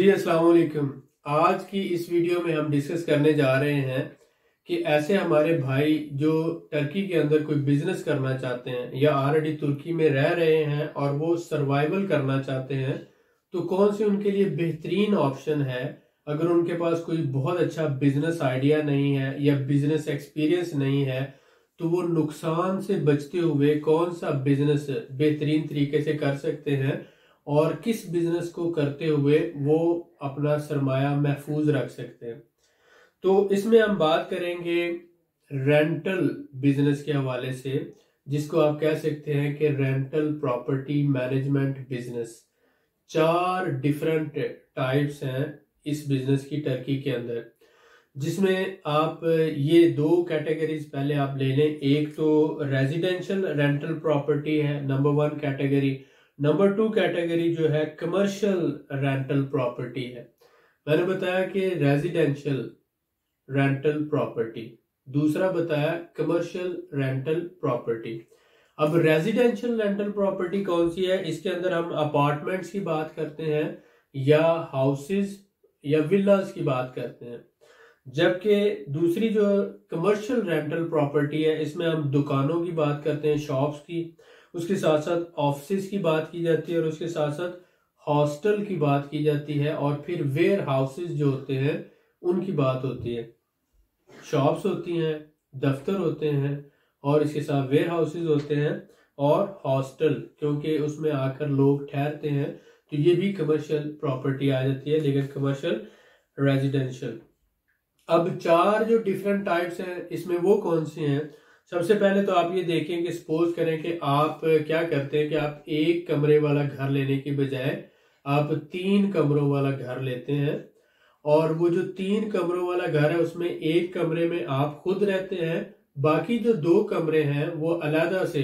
जी अस्सलाम वालेकुम। आज की इस वीडियो में हम डिस्कस करने जा रहे हैं कि ऐसे हमारे भाई जो टर्की के अंदर कोई बिजनेस करना चाहते हैं या ऑलरेडी तुर्की में रह रहे हैं और वो सर्वाइवल करना चाहते हैं, तो कौन सी उनके लिए बेहतरीन ऑप्शन है। अगर उनके पास कोई बहुत अच्छा बिजनेस आइडिया नहीं है या बिजनेस एक्सपीरियंस नहीं है, तो वो नुकसान से बचते हुए कौन सा बिजनेस बेहतरीन तरीके से कर सकते हैं और किस बिजनेस को करते हुए वो अपना सरमाया महफूज रख सकते हैं। तो इसमें हम बात करेंगे रेंटल बिजनेस के हवाले से, जिसको आप कह सकते हैं कि rental property management business. 4 different types हैं इस बिजनेस की टर्की के अंदर, जिसमें आप ये 2 कैटेगरीज पहले आप ले लें। एक तो रेजिडेंशियल रेंटल प्रॉपर्टी है नंबर 1 कैटेगरी। नंबर 2 कैटेगरी जो है कमर्शियल रेंटल प्रॉपर्टी है। मैंने बताया कि रेजिडेंशियल रेंटल प्रॉपर्टी, दूसरा बताया कमर्शियल रेंटल प्रॉपर्टी। अब रेजिडेंशियल रेंटल प्रॉपर्टी कौन सी है? इसके अंदर हम अपार्टमेंट्स की बात करते हैं या हाउसेस या विलास की बात करते हैं, जबकि दूसरी जो कमर्शियल रेंटल प्रॉपर्टी है इसमें हम दुकानों की बात करते हैं, शॉप्स की, उसके साथ साथ ऑफिस की बात की जाती है और उसके साथ साथ हॉस्टल की बात की जाती है और फिर वेयर हाउसेस जो होते हैं उनकी बात होती है। शॉप्स होती हैं, दफ्तर होते हैं और इसके साथ वेयर हाउसेस होते हैं और हॉस्टल, क्योंकि उसमें आकर लोग ठहरते हैं, तो ये भी कमर्शियल प्रॉपर्टी आ जाती है, लेकिन कमर्शियल रेजिडेंशियल। अब 4 जो डिफरेंट टाइप्स हैं इसमें वो कौन से हैं? सबसे पहले तो आप ये देखें कि सपोज करें कि आप क्या करते हैं कि आप 1 कमरे वाला घर लेने की बजाय आप 3 कमरों वाला घर लेते हैं, और वो जो 3 कमरों वाला घर है उसमें 1 कमरे में आप खुद रहते हैं, बाकी जो 2 कमरे हैं वो अलग से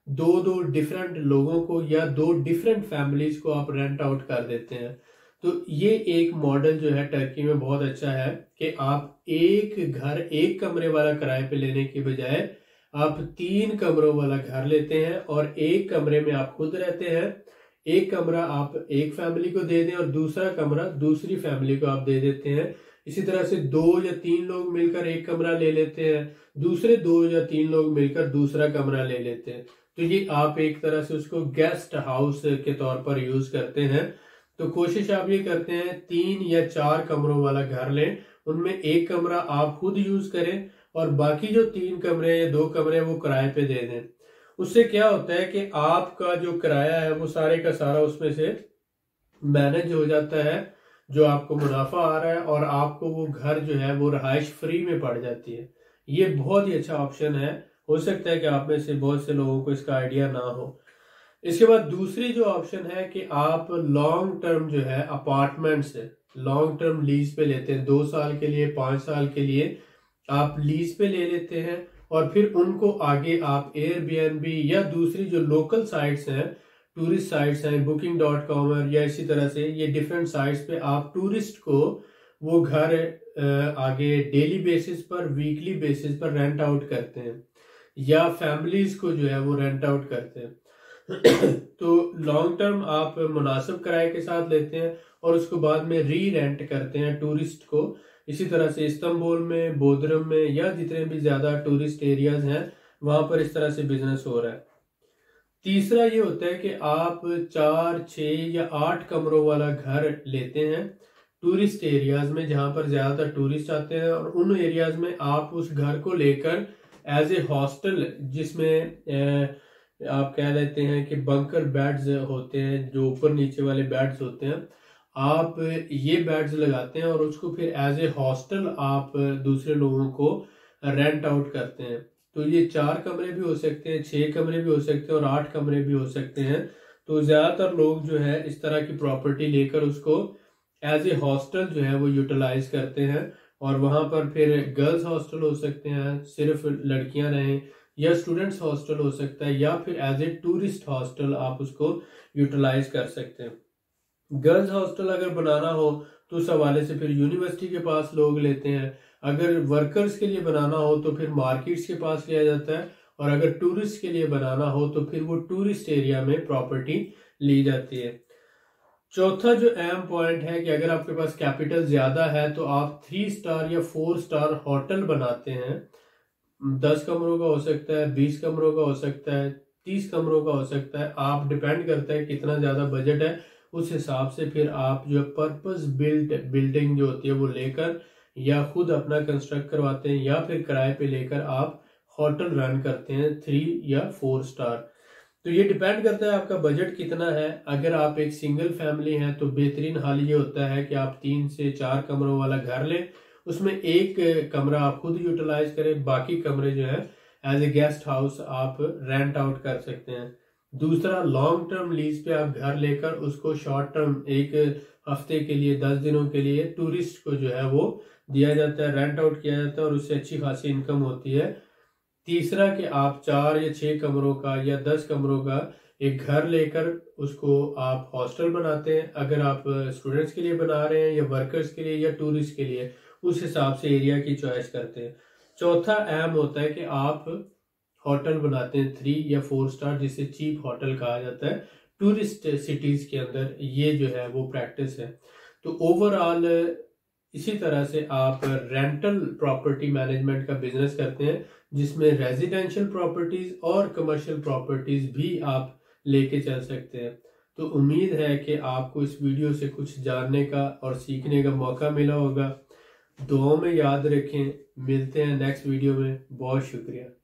2 डिफरेंट लोगों को या 2 डिफरेंट फैमिलीज को आप रेंट आउट कर देते हैं। तो ये एक मॉडल जो है टर्की में बहुत अच्छा है कि आप एक घर 1 कमरे वाला किराए पे लेने की बजाय आप 3 कमरों वाला घर लेते हैं और 1 कमरे में आप खुद रहते हैं। 1 कमरा आप एक फैमिली को दे दें और दूसरा कमरा दूसरी फैमिली को आप दे देते हैं। इसी तरह से 2 या 3 लोग मिलकर 1 कमरा ले लेते हैं, दूसरे 2 या 3 लोग मिलकर दूसरा कमरा ले लेते हैं। तो ये आप एक तरह से उसको गेस्ट हाउस के तौर पर यूज करते हैं। तो कोशिश आप ये करते हैं 3 या 4 कमरों वाला घर लें, उनमें 1 कमरा आप खुद यूज करें और बाकी जो 3 कमरे या 2 कमरे वो किराए पे दे दें। उससे क्या होता है कि आपका जो किराया है वो सारे का सारा उसमें से मैनेज हो जाता है, जो आपको मुनाफा आ रहा है, और आपको वो घर जो है वो रहाइश फ्री में पड़ जाती है। ये बहुत ही अच्छा ऑप्शन है। हो सकता है कि आप में से बहुत से लोगों को इसका आइडिया ना हो। इसके बाद दूसरी जो ऑप्शन है कि आप लॉन्ग टर्म जो है अपार्टमेंट से लॉन्ग टर्म लीज पे लेते हैं, 2 साल के लिए 5 साल के लिए आप लीज पे ले लेते हैं और फिर उनको आगे आप एयरबीएनबी या दूसरी जो लोकल साइट्स हैं, टूरिस्ट साइट्स हैं, booking.com या इसी तरह से ये डिफरेंट साइट्स पे आप टूरिस्ट को वो घर आगे डेली बेसिस पर, वीकली बेसिस पर रेंट आउट करते हैं या फैमिलीज को जो है वो रेंट आउट करते हैं। तो लॉन्ग टर्म आप मुनासिब किराए के साथ लेते हैं और उसको बाद में री रेंट करते हैं टूरिस्ट को। इसी तरह से इस्तांबुल में, बोदरम में या जितने भी ज्यादा टूरिस्ट एरियाज हैं वहां पर इस तरह से बिजनेस हो रहा है। तीसरा ये होता है कि आप 4, 6 या 8 कमरों वाला घर लेते हैं टूरिस्ट एरियाज में, जहां पर ज्यादातर टूरिस्ट आते हैं, और उन एरियाज में आप उस घर को लेकर एज ए हॉस्टल, जिसमें आप कह लेते हैं कि बंकर बेड्स होते हैं, जो ऊपर नीचे वाले बेड्स होते हैं, आप ये बेड्स लगाते हैं और उसको फिर एज ए हॉस्टल आप दूसरे लोगों को रेंट आउट करते हैं। तो ये 4 कमरे भी हो सकते हैं, 6 कमरे भी हो सकते हैं और 8 कमरे भी हो सकते हैं। तो ज्यादातर लोग जो है इस तरह की प्रॉपर्टी लेकर उसको एज ए हॉस्टल जो है वो यूटिलाइज करते हैं, और वहां पर फिर गर्ल्स हॉस्टल हो सकते हैं, सिर्फ लड़कियां रहें, या स्टूडेंट्स हॉस्टल हो सकता है, या फिर एज ए टूरिस्ट हॉस्टल आप उसको यूटिलाइज कर सकते हैं। गर्ल्स हॉस्टल अगर बनाना हो तो उस हवाले से फिर यूनिवर्सिटी के पास लोग लेते हैं, अगर वर्कर्स के लिए बनाना हो तो फिर मार्केट्स के पास लिया जाता है, और अगर टूरिस्ट के लिए बनाना हो तो फिर वो टूरिस्ट एरिया में प्रॉपर्टी ली जाती है। चौथा जो अहम पॉइंट है कि अगर आपके पास कैपिटल ज्यादा है तो आप 3 स्टार या 4 स्टार होटल बनाते हैं। 10 कमरों का हो सकता है, 20 कमरों का हो सकता है, 30 कमरों का हो सकता है। आप डिपेंड करता है कितना ज्यादा बजट है, उस हिसाब से फिर आप जो पर्पस बिल्ट बिल्डिंग जो होती है वो लेकर या खुद अपना कंस्ट्रक्ट करवाते हैं या फिर किराए पे लेकर आप होटल रन करते हैं 3 या 4 स्टार। तो ये डिपेंड करता है आपका बजट कितना है। अगर आप एक सिंगल फैमिली हैं तो बेहतरीन हाल ये होता है कि आप 3 से 4 कमरों वाला घर लें, उसमें एक कमरा आप खुद यूटिलाइज करें, बाकी कमरे जो है एज ए गेस्ट हाउस आप रेंट आउट कर सकते हैं। दूसरा, लॉन्ग टर्म लीज पे आप घर लेकर उसको शॉर्ट टर्म एक हफ्ते के लिए 10 दिनों के लिए टूरिस्ट को जो है वो दिया जाता है, रेंट आउट किया जाता है और उससे अच्छी खासी इनकम होती है। तीसरा कि आप 4 या 6 कमरों का या 10 कमरों का एक घर लेकर उसको आप हॉस्टल बनाते हैं। अगर आप स्टूडेंट्स के लिए बना रहे हैं या वर्कर्स के लिए या टूरिस्ट के लिए, उस हिसाब से एरिया की चॉइस करते हैं। चौथा अहम होता है कि आप होटल बनाते हैं 3 या 4 स्टार, जिसे चीप होटल कहा जाता है टूरिस्ट सिटीज के अंदर, ये जो है वो प्रैक्टिस है। तो ओवरऑल इसी तरह से आप रेंटल प्रॉपर्टी मैनेजमेंट का बिजनेस करते हैं, जिसमें रेजिडेंशियल प्रॉपर्टीज और कमर्शियल प्रॉपर्टीज भी आप लेके चल सकते हैं। तो उम्मीद है कि आपको इस वीडियो से कुछ जानने का और सीखने का मौका मिला होगा। दुआओं में याद रखें। मिलते हैं नेक्स्ट वीडियो में। बहुत शुक्रिया।